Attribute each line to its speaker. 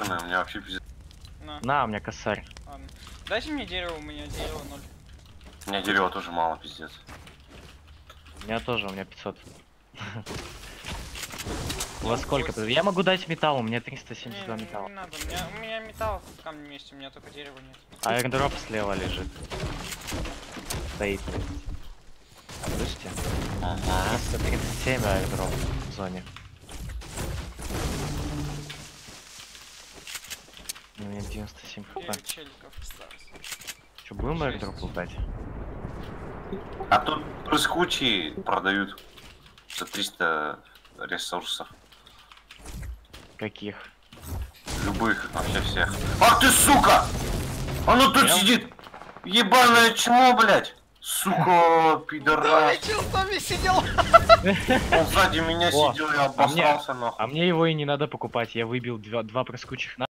Speaker 1: У меня вообще пиздец.
Speaker 2: На, у меня косарь.
Speaker 3: Ладно. Дайте мне дерево, у меня дерево 0.
Speaker 1: У меня дерева тоже мало, пиздец.
Speaker 2: У меня тоже, у меня 500. У вас сколько? Я могу дать металл, у меня 372 металла.
Speaker 3: Не надо, у меня металл в камне вместе, у меня только дерева нет.
Speaker 2: Аирдроп слева лежит. Стоит. Слышите?
Speaker 1: Ага.
Speaker 2: 337 аирдроп в зоне. У меня 97 хп.
Speaker 3: 9 челиков осталось.
Speaker 2: Что, будем аирдроп лутать?
Speaker 1: А тут прыскучие продают за 300 ресурсов.
Speaker 2: Каких?
Speaker 1: Любых, вообще всех. Ах ты, сука! Оно тут сидит! Ебаное чмо, блядь! Сука, пидорас!
Speaker 3: Чел с нами сидел!
Speaker 1: Он сзади меня сидел, я обосрался нахуй.
Speaker 2: А мне его и не надо покупать, я выбил два прыскучих на.